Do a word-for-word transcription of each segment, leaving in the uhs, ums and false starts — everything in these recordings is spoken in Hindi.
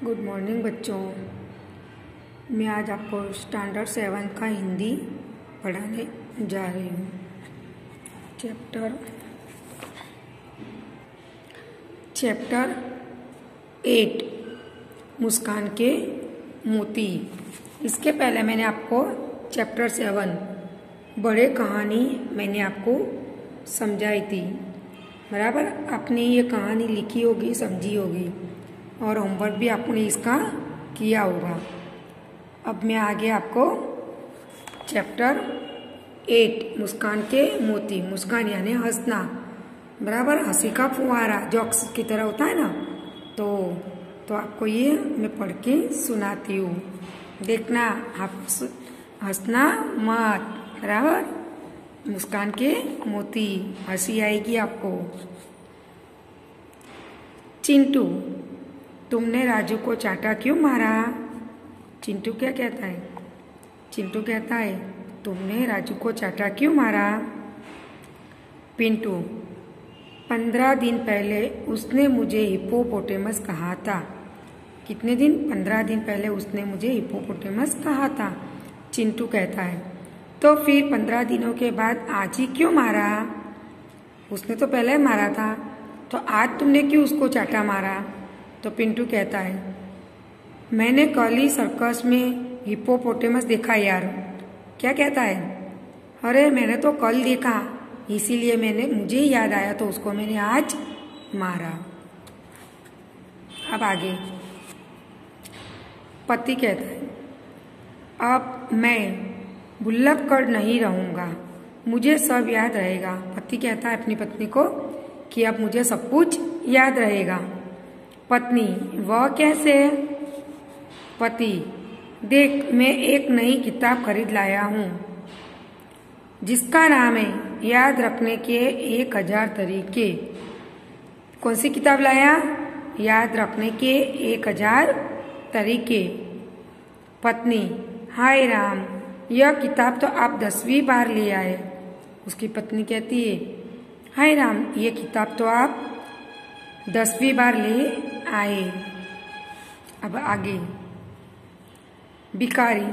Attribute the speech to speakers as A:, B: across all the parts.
A: गुड मॉर्निंग बच्चों। मैं आज आपको स्टैंडर्ड सेवन का हिंदी पढ़ाने जा रही हूँ। चैप्टर चैप्टर एट मुस्कान के मोती। इसके पहले मैंने आपको चैप्टर सेवन बड़े कहानी मैंने आपको समझाई थी, बराबर। आपने ये कहानी लिखी होगी, समझी होगी और होमवर्क भी आपने इसका किया होगा। अब मैं आगे आपको चैप्टर एट मुस्कान के मोती। मुस्कान यानी हंसना, बराबर। हंसी का फुहारा जॉक्स की तरह होता है ना, तो तो आपको ये मैं पढ़ के सुनाती हूँ। देखना, आप हंसना मत, बराबर। मुस्कान के मोती, हंसी आएगी आपको। चिंटू, तुमने राजू को चाटा क्यों मारा? चिंटू क्या कहता है? चिंटू कहता है, तुमने राजू को चाटा क्यों मारा? पिंटू, पंद्रह दिन पहले उसने मुझे हिप्पोपोटेमस कहा था। कितने दिन? पंद्रह दिन पहले उसने मुझे हिप्पोपोटेमस कहा था। चिंटू कहता है, तो फिर पंद्रह दिनों के बाद आज ही क्यों मारा? उसने तो पहले मारा था, तो आज तुमने क्यों उसको चाटा मारा? तो पिंटू कहता है, मैंने कल ही सर्कस में हिप्पोपोटेमस देखा यार। क्या कहता है? अरे मैंने तो कल देखा, इसीलिए मैंने मुझे याद आया तो उसको मैंने आज मारा। अब आगे पति कहता है, अब मैं भुल्लक कर नहीं रहूंगा, मुझे सब याद रहेगा। पति कहता है अपनी पत्नी को कि अब मुझे सब कुछ याद रहेगा। पत्नी, वह कैसे? पति, देख मैं एक नई किताब खरीद लाया हूँ जिसका नाम है याद रखने के एक हजार तरीके। कौन सी किताब लाया? याद रखने के एक हजार तरीके। पत्नी, हाय राम, यह किताब तो आप दसवीं बार ले आए। उसकी पत्नी कहती है, हाय राम, ये किताब तो आप दसवीं बार ले आए। अब आगे भिखारी,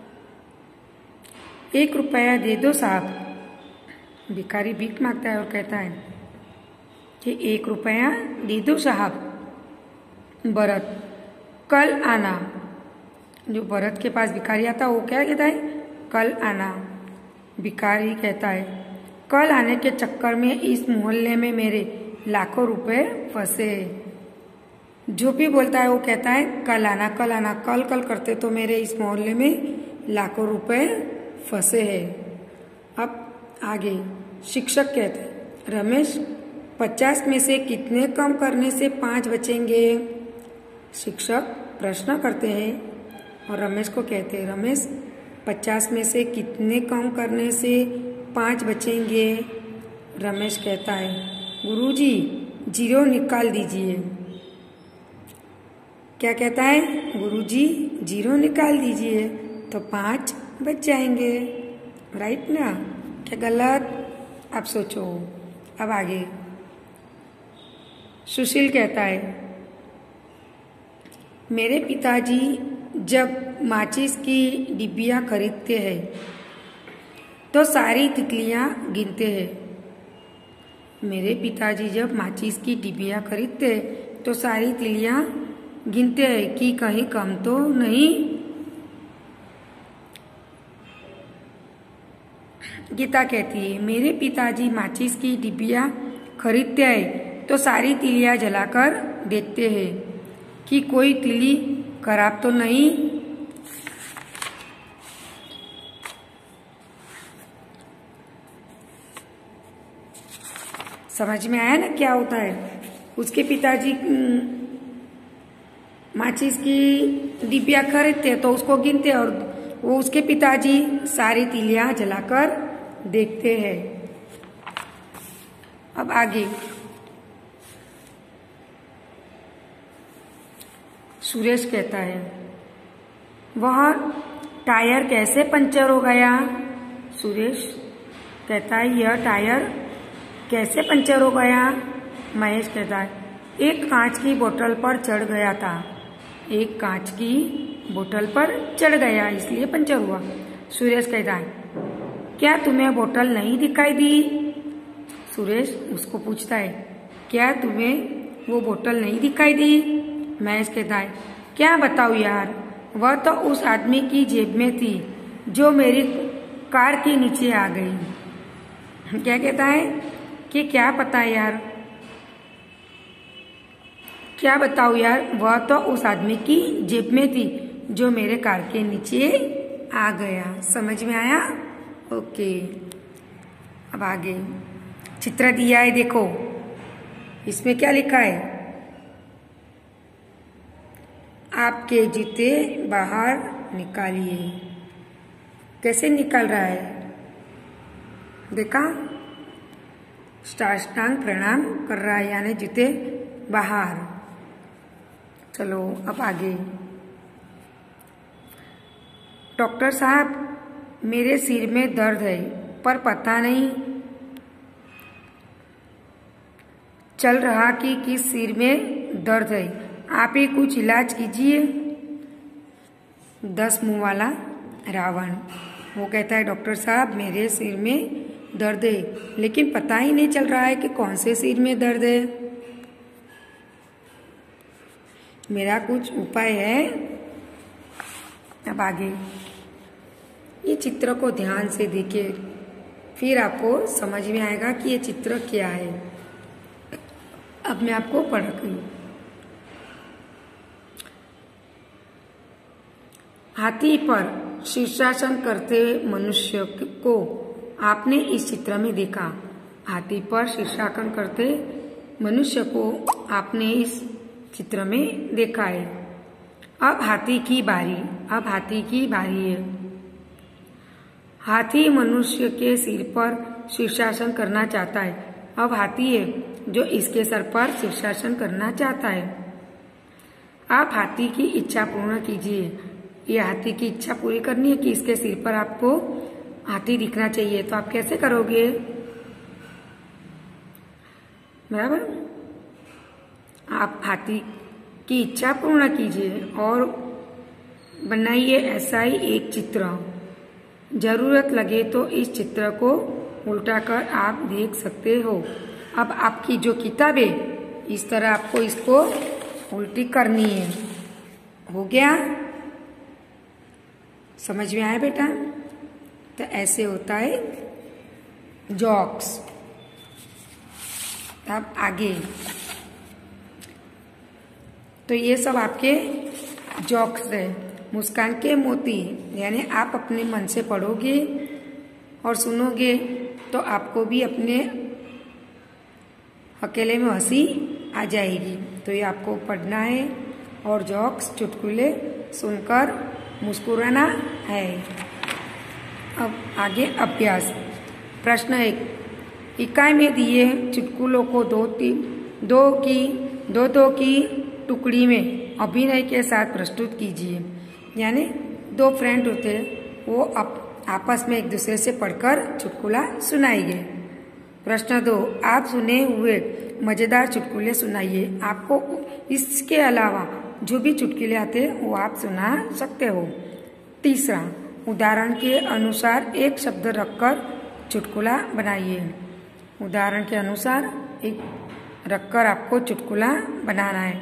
A: एक रुपया दे दो साहब। भिखारी भीख मांगता है और कहता है कि एक रुपया दे दो साहब। भरत, कल आना। जो भरत के पास भिखारी आता है वो क्या कहता है? कल आना। भिखारी कहता है, कल आने के चक्कर में इस मोहल्ले में मेरे लाखों रुपए फंसे। जो भी बोलता है वो कहता है कल आना, कल आना, कल कल करते तो मेरे इस मोहल्ले में लाखों रुपए फंसे हैं। अब आगे शिक्षक कहते हैं, रमेश, पचास में से कितने कम करने से पांच बचेंगे? शिक्षक प्रश्न करते हैं और रमेश को कहते हैं, रमेश, पचास में से कितने कम करने से पांच बचेंगे? रमेश कहता है, गुरुजी, जीरो निकाल दीजिए। क्या कहता है? गुरुजी, जीरो निकाल दीजिए तो पांच बच जाएंगे। राइट ना? क्या गलत? आप सोचो। अब आगे सुशील कहता है, मेरे पिताजी जब माचिस की डिब्बियां खरीदते हैं तो सारी तितलियां गिनते हैं। मेरे पिताजी जब माचिस की डिब्बियां खरीदते तो सारी तितलियां गिनते हैं कि कहीं कम तो नहीं। गीता कहती है, मेरे पिताजी माचिस की डिब्बियां खरीदते हैं तो सारी तिलियां जलाकर देखते हैं कि कोई तिली खराब तो नहीं। समझ में आया ना क्या होता है? उसके पिताजी माचिस की डिब्बियां खरीदते तो उसको गिनते और वो उसके पिताजी सारी तिलियां जलाकर देखते हैं। अब आगे सुरेश कहता है, वह टायर कैसे पंचर हो गया? सुरेश कहता है, यह टायर कैसे पंचर हो गया? महेश कहता है, एक कांच की बोतल पर चढ़ गया था, एक कांच की बोतल पर चढ़ गया इसलिए पंचर हुआ। सुरेश कहता है, क्या तुम्हें बोतल नहीं दिखाई दी? सुरेश उसको पूछता है, क्या तुम्हें वो बोतल नहीं दिखाई दी? महेश कहता है, क्या बताऊं यार, वह तो उस आदमी की जेब में थी जो मेरी कार के नीचे आ गई। क्या कहता है कि क्या पता यार, क्या बताऊं यार, वह तो उस आदमी की जेब में थी जो मेरे कार के नीचे आ गया। समझ में आया? ओके, अब आगे चित्र दिया है, देखो इसमें क्या लिखा है, आपके जूते बाहर निकालिए। कैसे निकल रहा है? देखा, साष्टांग प्रणाम कर रहा है, यानी जूते बाहर। चलो अब आगे, डॉक्टर साहब मेरे सिर में दर्द है पर पता नहीं चल रहा कि किस सिर में दर्द है, आप ही कुछ इलाज कीजिए। दस मुंह वाला रावण वो कहता है, डॉक्टर साहब मेरे सिर में दर्द है लेकिन पता ही नहीं चल रहा है कि कौन से सिर में दर्द है, मेरा कुछ उपाय है। अब आगे ये चित्र को ध्यान से देखिए, फिर आपको समझ में आएगा कि ये चित्र क्या है। अब मैं आपको पढ़ रही हूँ। हाथी पर शीर्षासन करते मनुष्य को आपने इस चित्र में देखा। हाथी पर शीर्षासन करते मनुष्य को आपने इस चित्र में देखा है। अब हाथी की बारी, अब हाथी की बारी है। हाथी मनुष्य के सिर पर शीर्षासन करना चाहता है। अब हाथी है जो इसके सर पर शीर्षासन करना चाहता है। आप हाथी की इच्छा पूर्ण कीजिए। ये हाथी की इच्छा पूरी करनी है कि इसके सिर पर आपको हाथी दिखना चाहिए, तो आप कैसे करोगे? बराबर, आप हाथी की इच्छा पूर्ण कीजिए और बनाइए ऐसा ही एक चित्र। जरूरत लगे तो इस चित्र को उल्टा कर आप देख सकते हो। अब आपकी जो किताब है इस तरह आपको इसको उल्टी करनी है। हो गया? समझ में आया बेटा? तो ऐसे होता है जॉक्स। अब आगे, तो ये सब आपके जॉक्स है। मुस्कान के मोती, यानी आप अपने मन से पढ़ोगे और सुनोगे तो आपको भी अपने अकेले में हंसी आ जाएगी। तो ये आपको पढ़ना है और जॉक्स चुटकुले सुनकर मुस्कुराना है। अब आगे अभ्यास। प्रश्न एक, इकाई में दिए चुटकुलों को दो तीन दो की दो दो की टुकड़ी में अभिनय के साथ प्रस्तुत कीजिए। यानी दो फ्रेंड होते हैं, वो आप, आपस में एक दूसरे से पढ़कर चुटकुला सुनाएंगे। प्रश्न दो, आप सुने हुए मजेदार चुटकुले सुनाइए। आपको इसके अलावा जो भी चुटकुले आते हैं वो आप सुना सकते हो। तीसरा, उदाहरण के अनुसार एक शब्द रखकर चुटकुला बनाइए। उदाहरण के अनुसार एक रखकर आपको चुटकुला बनाना है।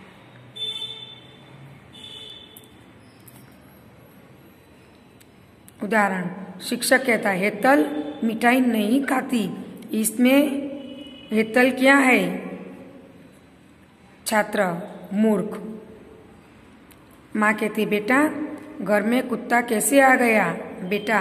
A: उदाहरण, शिक्षक कहता है, हेतल मिठाई नहीं खाती, इसमें हेतल क्या है? छात्र, मूर्ख। माँ कहती, बेटा घर में कुत्ता कैसे आ गया? बेटा,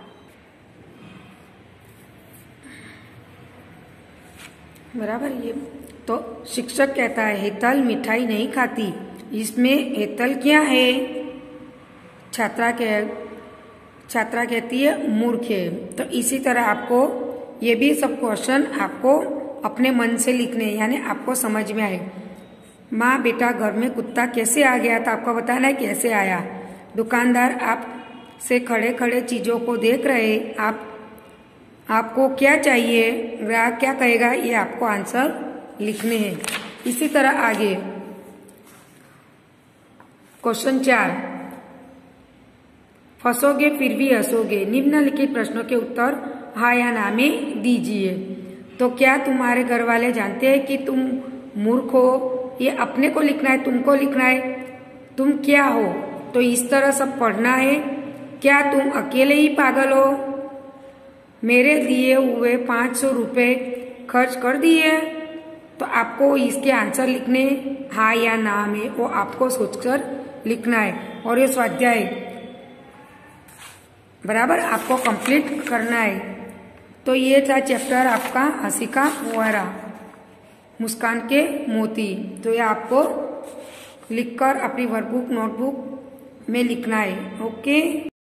A: बराबर। ये तो शिक्षक कहता है, हेतल मिठाई नहीं खाती, इसमें हेतल क्या है? छात्रा कह छात्रा कहती है, मूर्ख है। तो इसी तरह आपको ये भी सब क्वेश्चन आपको अपने मन से लिखने, यानी आपको समझ में आए। माँ, बेटा घर में कुत्ता कैसे आ गया? तो आपको बताना है कैसे आया। दुकानदार आप से खड़े खड़े चीजों को देख रहे, आप आपको क्या चाहिए? ग्राहक क्या कहेगा? ये आपको आंसर लिखने हैं। इसी तरह आगे, क्वेश्चन चार, फंसोगे फिर भी हंसोगे। निम्नलिखित प्रश्नों के उत्तर हाँ या ना में दीजिए। तो क्या तुम्हारे घर वाले जानते हैं कि तुम मूर्ख हो? ये अपने को लिखना है, तुमको लिखना है। तुम क्या हो? तो इस तरह सब पढ़ना है। क्या तुम अकेले ही पागल हो? मेरे दिए हुए पाँच सौ रुपये खर्च कर दिए। तो आपको इसके आंसर लिखने हाँ या ना में, वो आपको सोचकर लिखना है। और ये स्वाध्याय बराबर आपको कंप्लीट करना है। तो ये था चैप्टर आपका हंसी का फुहारा, मुस्कान के मोती। तो ये आपको लिखकर अपनी वर्कबुक नोटबुक में लिखना है। ओके।